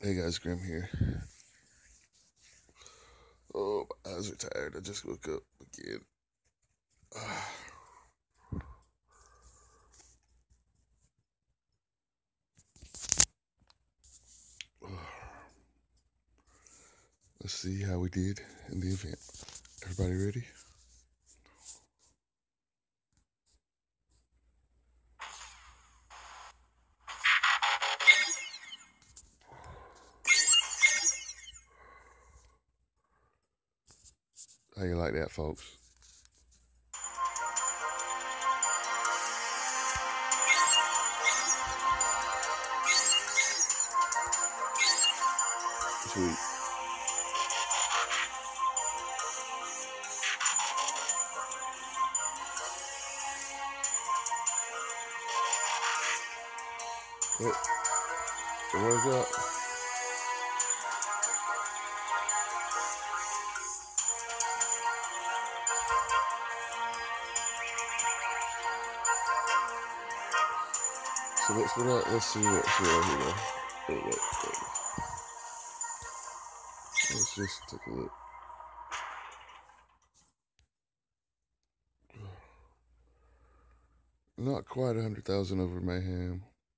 Hey guys, Grim here. Oh, my eyes are tired. I just woke up again. Let's see how we did in the event. Everybody ready? How you like that, folks? Sweet. Yep. It worked out. So let's see what's here. Wait. Let's just take a look. Not quite 100,000 over Mayhem.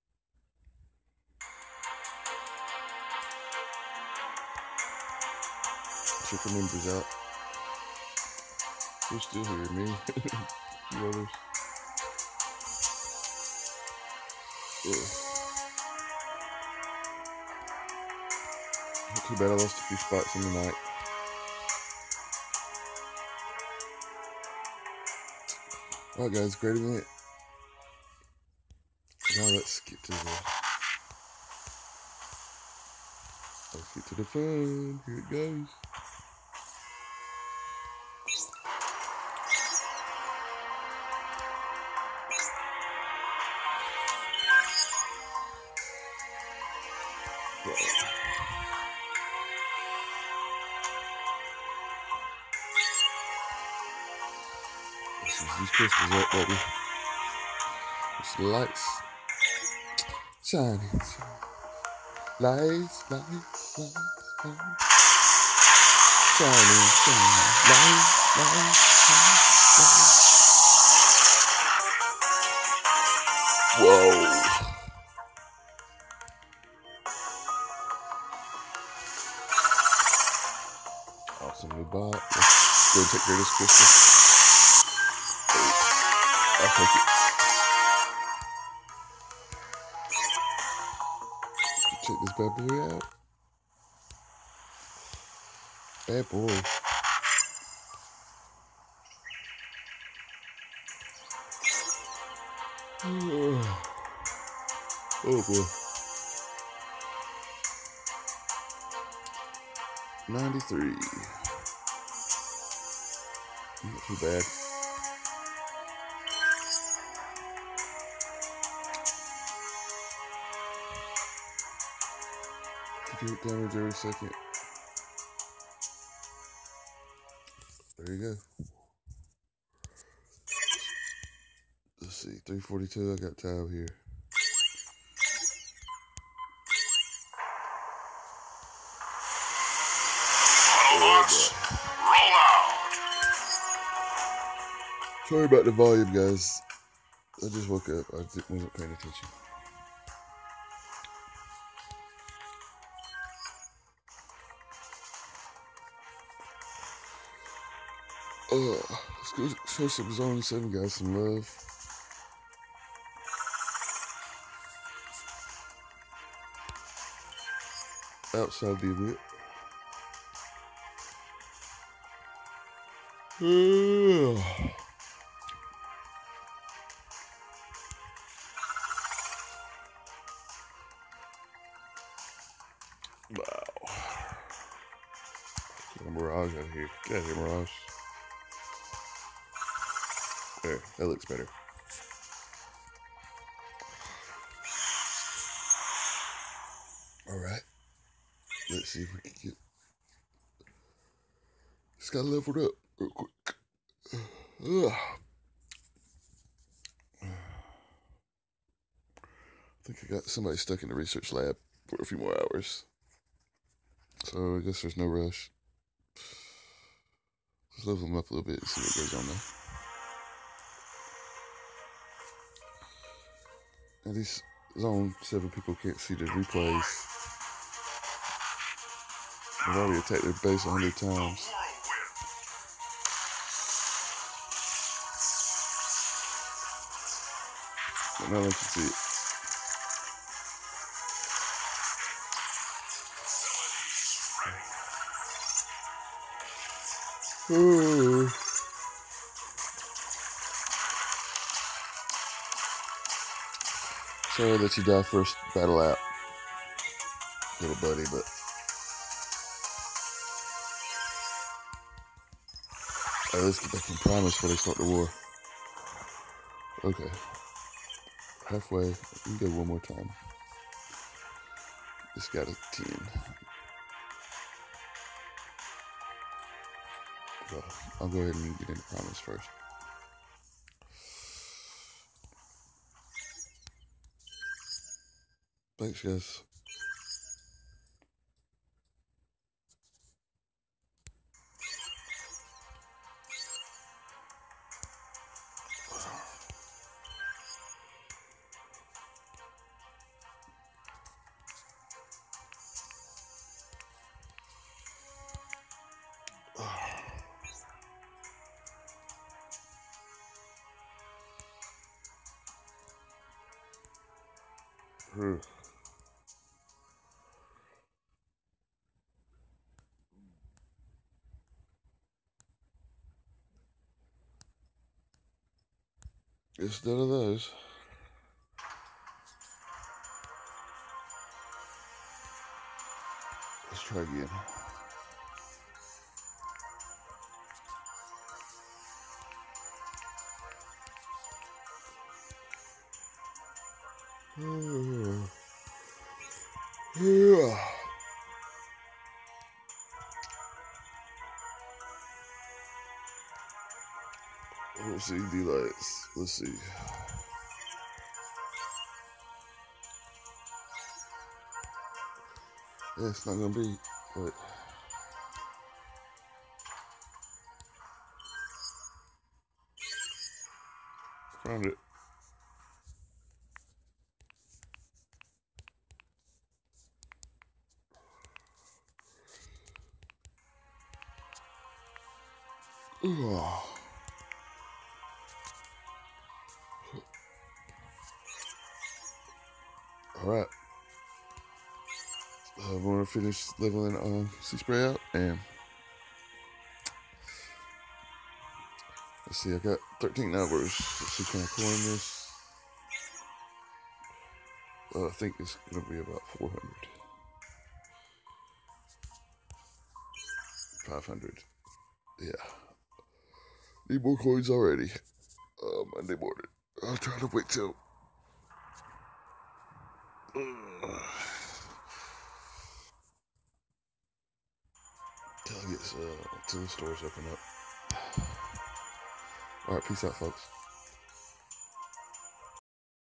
Check the members out. Who's still here? Me? A few others. Yeah. Not too bad. I lost a few spots in the night. Alright guys, great event. Now let's get to the fun. Here it goes. Let's use these crystals up, baby. It's the lights. Shining. Lights. Shining. Lights. Whoa. Awesome new bot. Let's go take care of this crystal. I'll take it. Check this bad boy out. Bad boy. Oh boy. 93. Not too bad. 58 damage every second. There you go. Let's see, 342. I got Tao here. Roll out. Sorry about the volume, guys. I just woke up. I wasn't paying attention. Let's go show some Zone 7 guys some love. Outside the event. Wow. Get a Mirage out of here. Get out of here, Mirage. There, that looks better. Alright. Let's see if we can get... Just got leveled up real quick. I think I got somebody stuck in the research lab for a few more hours. So I guess there's no rush. Let's level them up a little bit and see what goes on there. At least zone 7 people can't see the replays. I've already attacked their base 100 times. But now I can see it. Oh. Sorry that you die first battle out, little buddy, but let's get back in Primus before they start the war. Okay. Halfway. We can go one more time. This got a 10. So I'll go ahead and get into Primus first. Thanks, guys. It's none of those. Let's try again. Let's see, D-lights. Let's see. Yeah, it's not gonna be, but found it. Alright. I'm going to finish leveling Sea Spray out, and let's see, I got 13 hours. Let's see, can I coin this? I think it's going to be about 400. 500. Yeah. Need more coins already. Monday morning. I'll try to wait till till I get till the stores open up. Alright, peace out, folks.